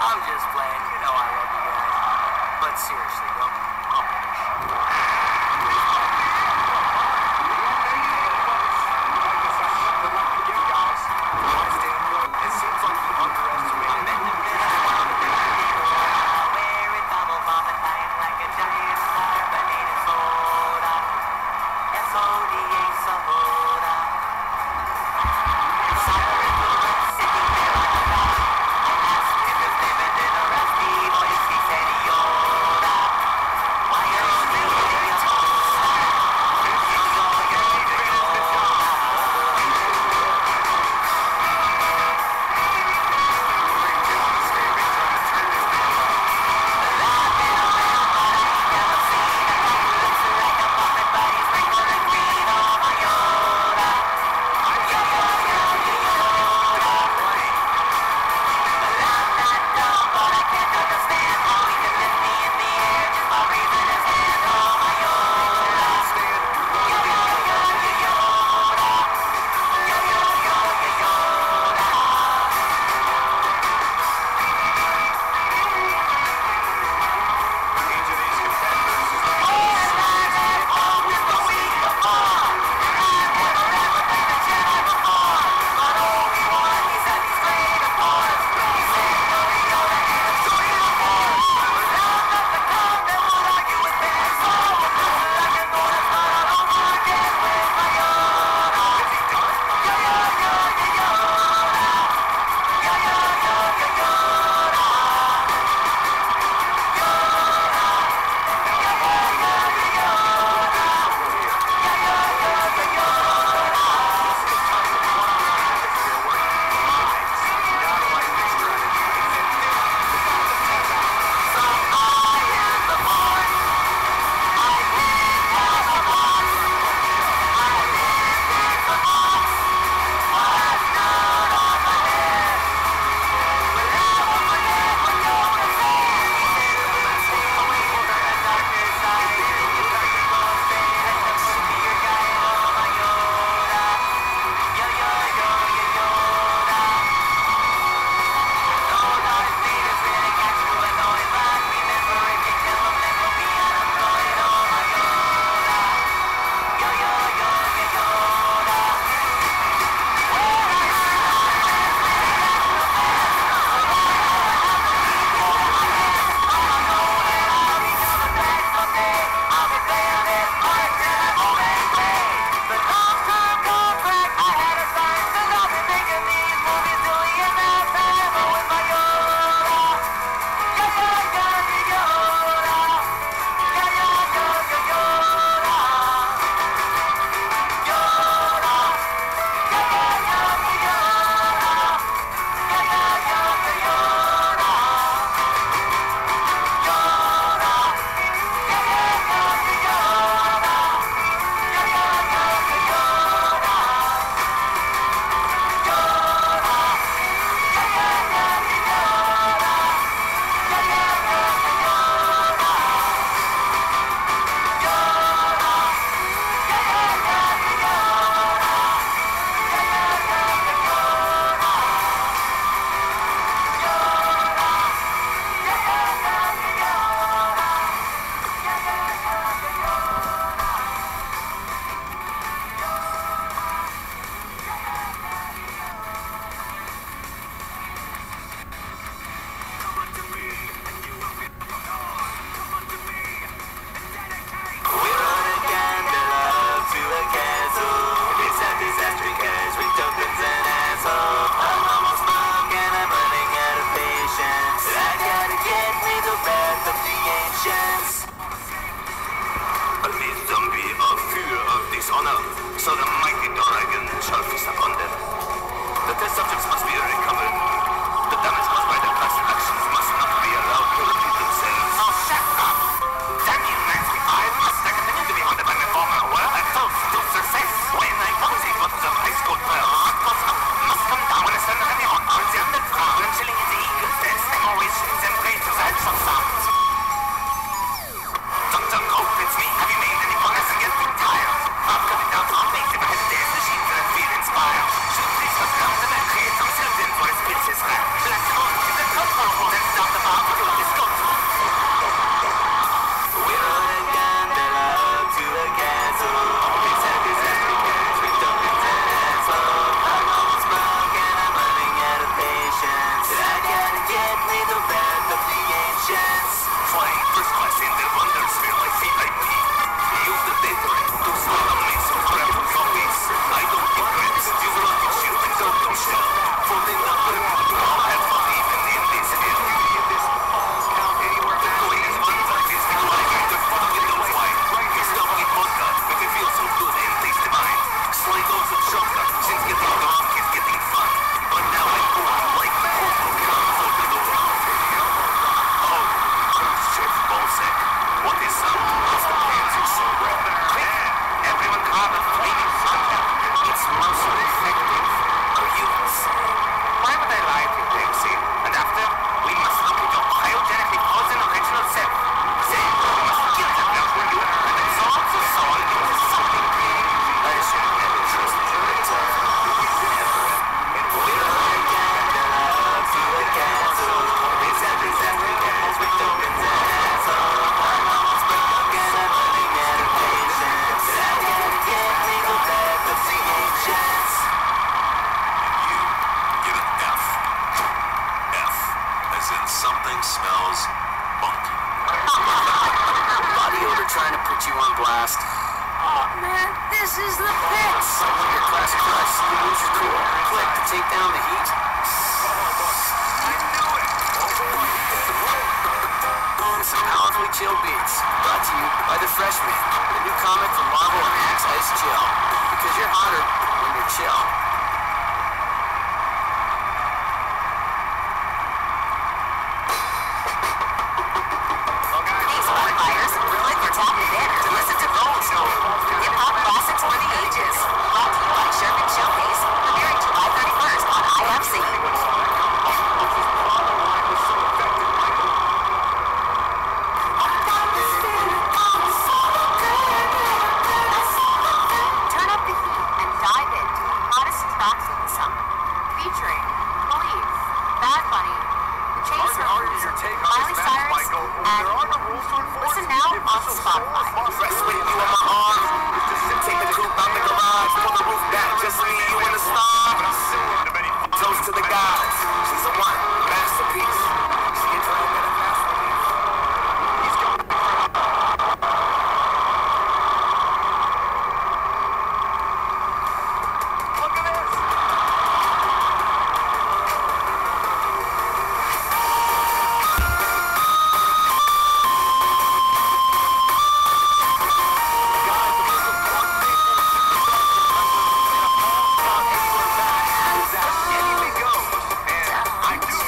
I'm just playing. You know I love you guys. But seriously, though, I'll It seems like you underestimated Something smells funky. Body odor trying to put you on blast. Oh man, this is the pits. Like when your class crush, you lose your cool. Click to take down the heat. Some powerfully chill beats, brought to you by The Freshman, the new comic from Marvel and Axe Ice Chill. Because you're hotter when you're chill. Hey, Sport Buyers, we're like your top in there to listen to Gold Snow. Hip-hop classics for the ages. Brought to you by Sherman Showcase, premiering July 31st on IFC. Turn up the heat and dive into the hottest tracks of the summer. Featuring Believe, Bad Bunny, The Chainsmokers, Miley Cyrus, and listen now on Spotify. Rest with you on my arm. Take the coupe out the garage. Pull the roof back. Just me, you, and the star. Toast to the gods. She's a one masterpiece. She can try to get a I do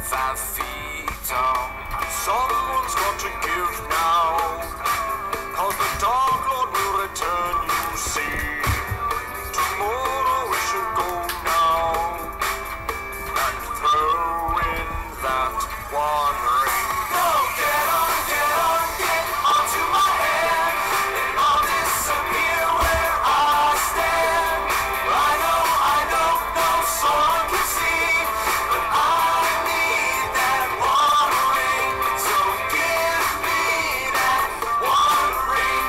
5 feet tall. Someone's got to give now, 'cause the Dark Lord will return, you see. Tomorrow we should go now and throw in that one ring. No, get onto my head, and I'll disappear where I stand. I know, no someone can see, but I need that one ring, so give me that one ring.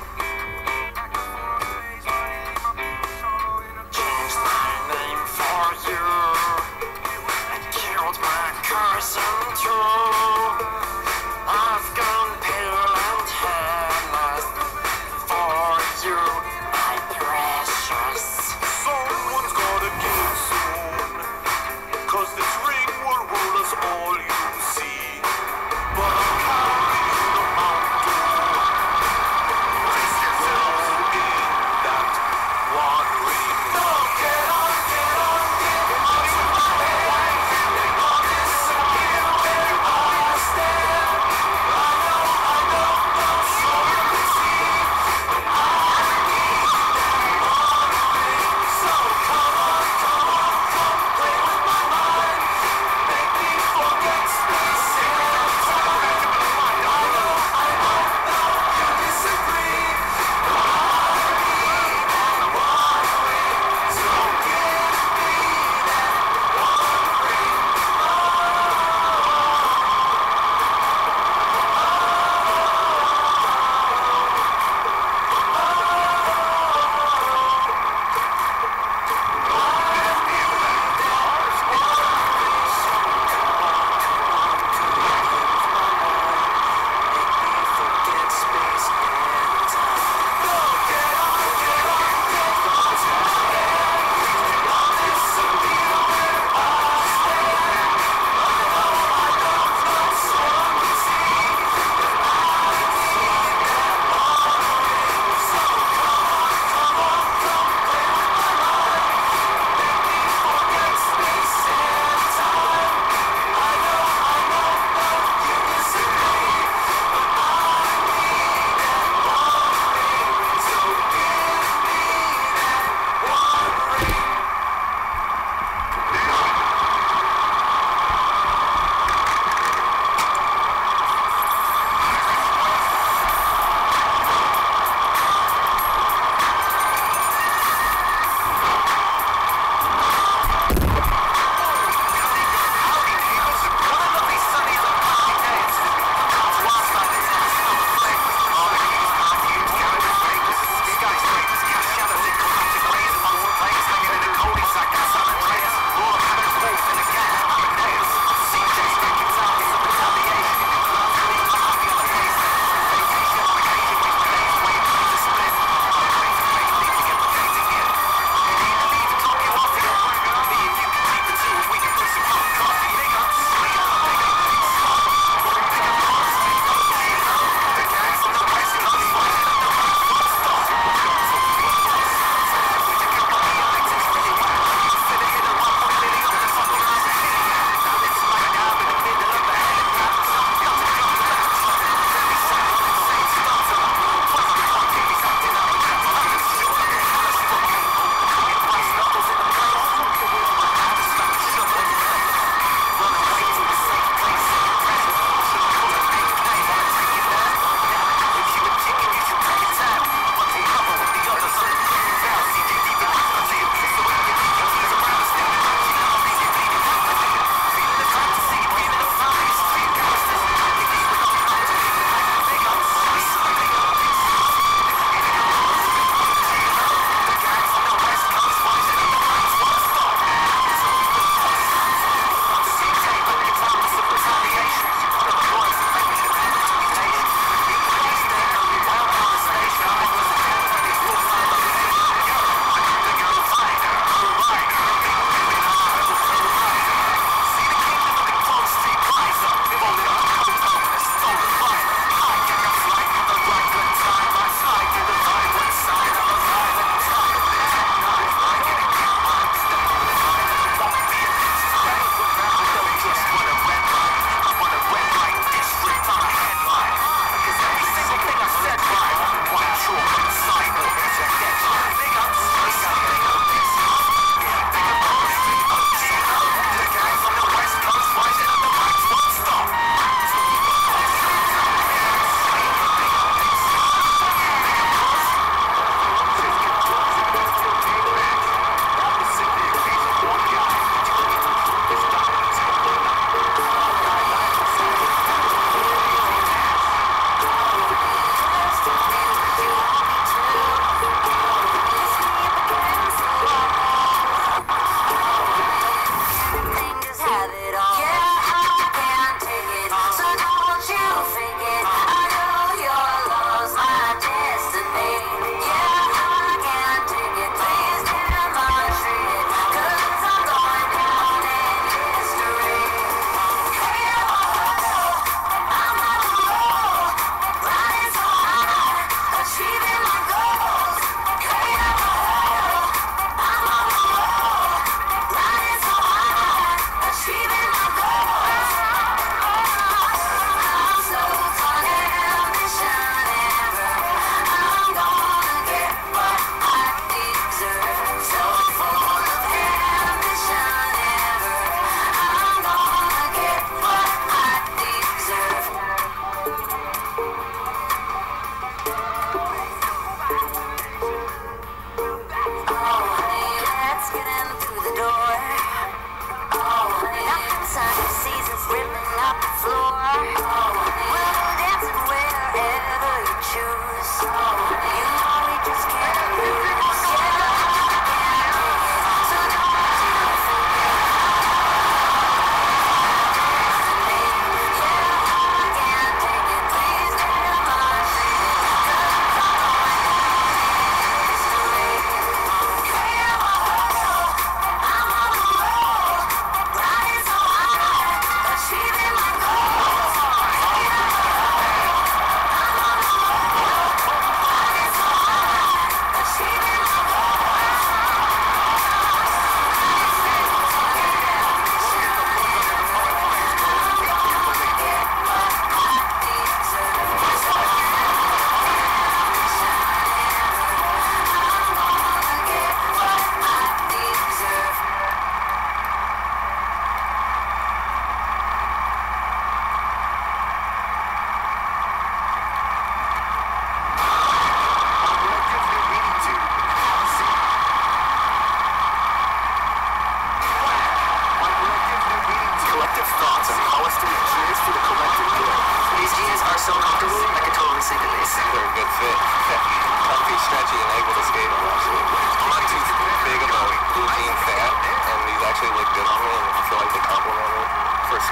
Change my name for you, I killed my cousin too. I've gone pale and hairless for you, my precious. Someone's gotta give soon, 'cause this ring will rule us all, you see. But I'll carry you the mountain. Place yourself in that one ring. No, get onto my head, and I'll disappear where I stand. I know, no someone can see, but I need that one ring. So come on, play with my mind, make me forget.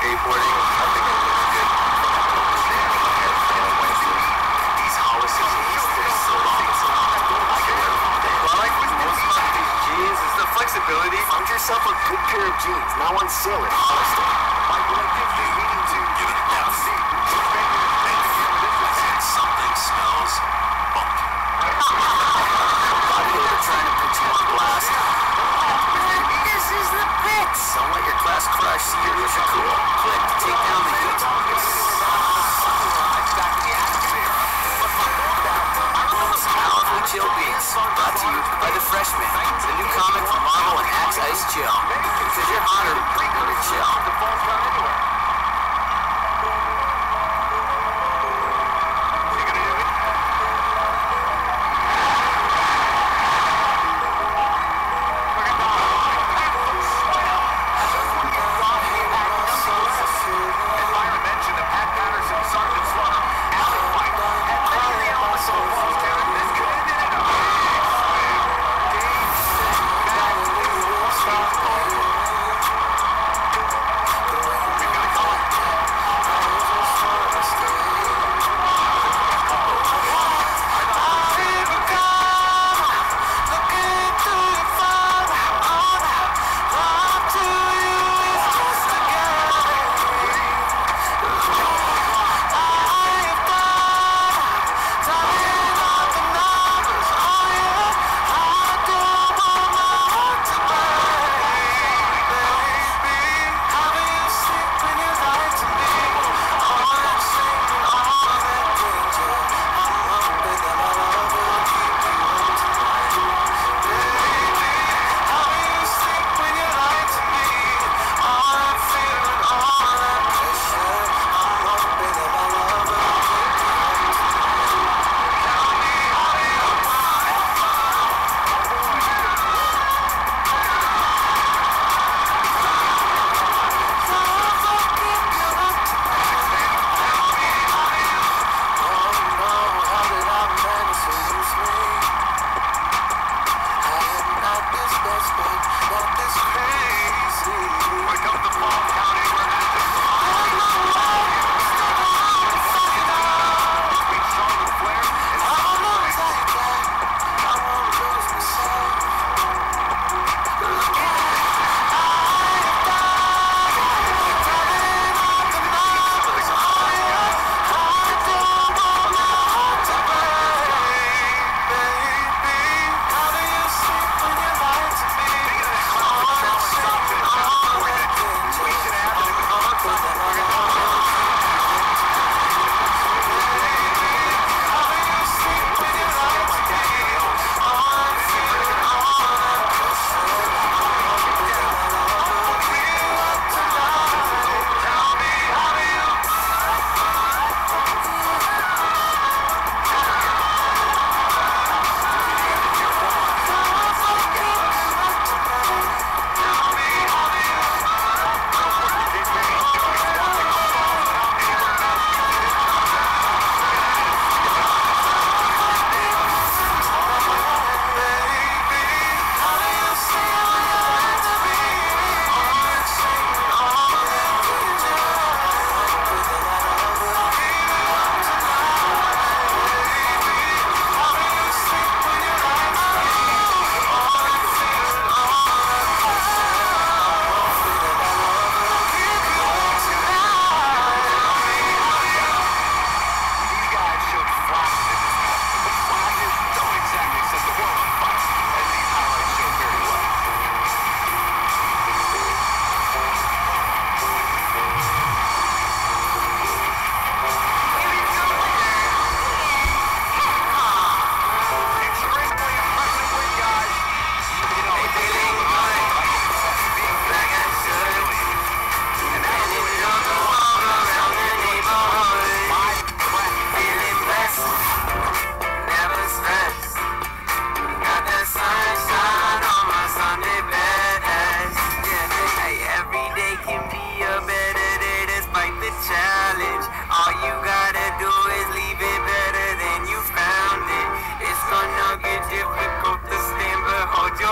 skateboarding. I think it looks good from an understanding when these Hollister jeans, they're so long. I can wear them all day. Well, I like with most of these jeans is the flexibility. Find yourself a good pair of jeans, now on sale at Hollister. Give it a F. Something smells funky. They're trying to put you on blast. Man, this is the pits. Don't let your class crush see your wish are cool. Click to take down the heat. Powerful chill beats, brought to you by The Freshman, the new comic from Marvel and Axe Ice Chill. Because you're hotter, you're chill.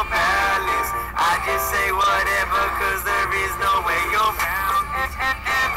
Just say whatever, cause there is no way you're bound.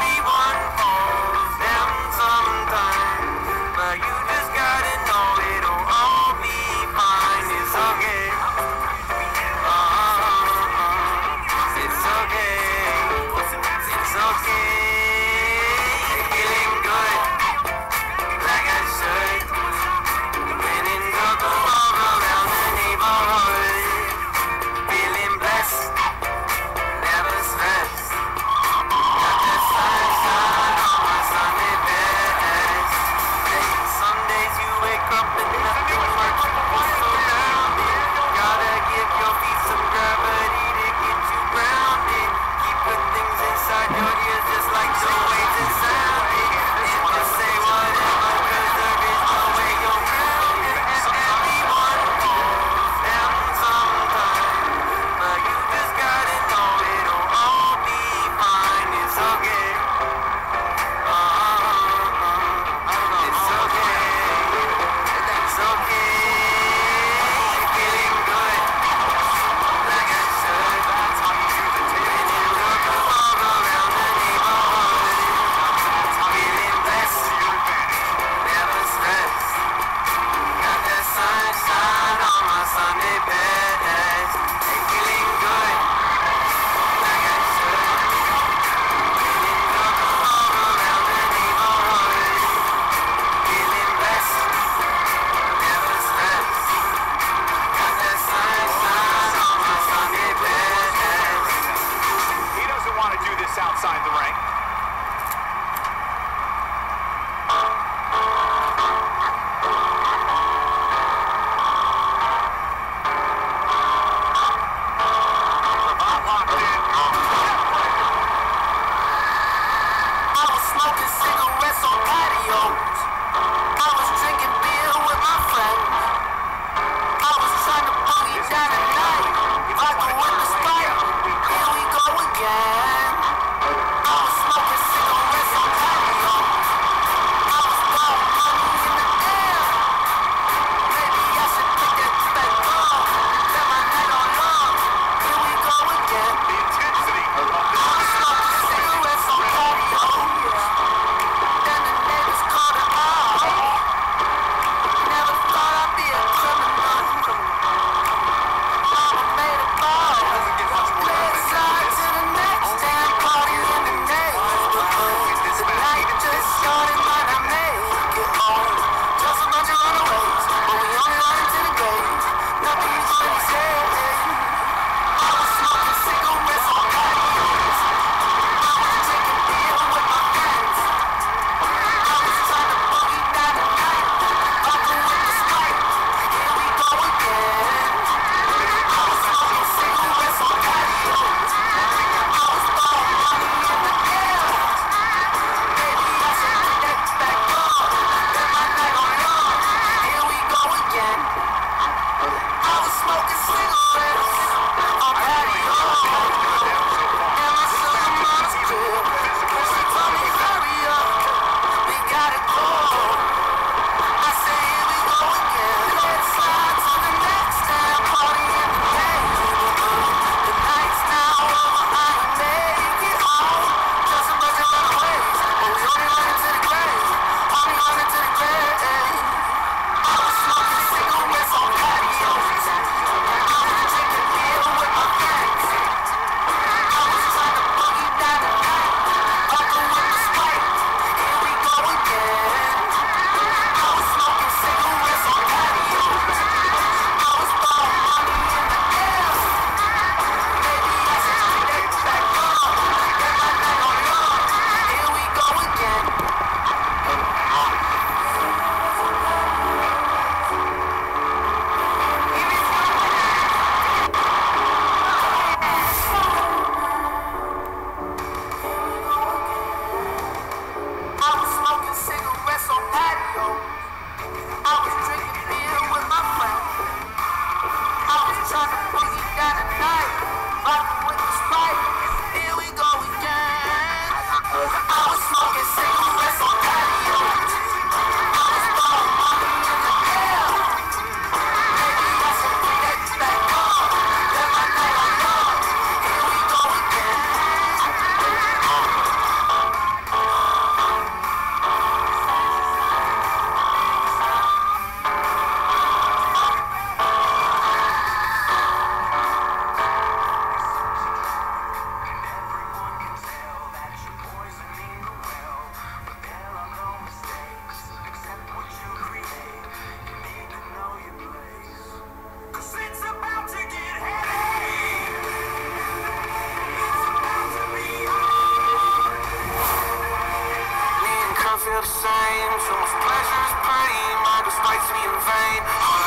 the same. Too much pleasure is pain, my despites me in vain.